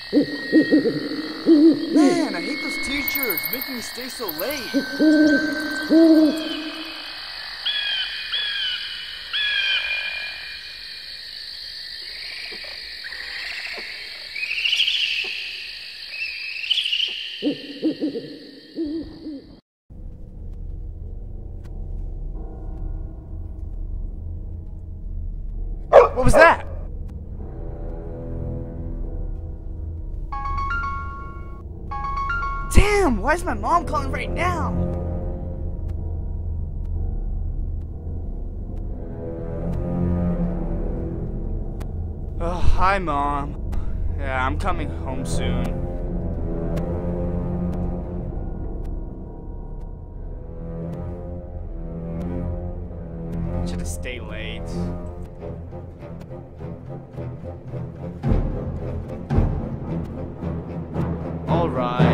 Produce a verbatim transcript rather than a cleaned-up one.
Man, I hate those teachers making me stay so late. What was that? Damn, why is my mom calling right now? Oh, hi, Mom. Yeah, I'm coming home soon. Should have stayed late. All right.